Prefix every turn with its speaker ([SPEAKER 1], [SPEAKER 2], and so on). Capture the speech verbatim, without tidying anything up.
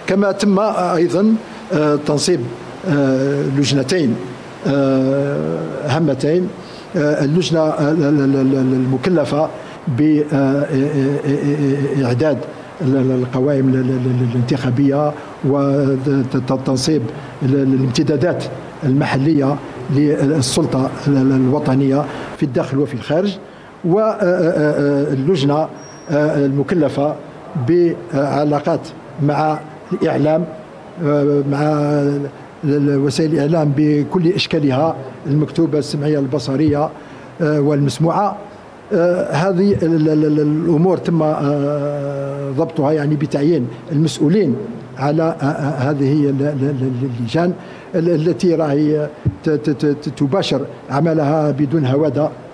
[SPEAKER 1] كما تم أيضا تنصيب لجنتين هامتين، اللجنة المكلفة بإعداد القوائم الانتخابية وتنصيب الامتدادات المحلية للسلطة الوطنية في الداخل وفي الخارج، واللجنة المكلفة بعلاقات مع الإعلام، مع وسائل الإعلام بكل إشكالها المكتوبة السمعية البصرية والمسموعة. هذه الأمور تم ضبطها يعني بتعيين المسؤولين على هذه اللجان التي راهي تباشر عملها بدون هوادة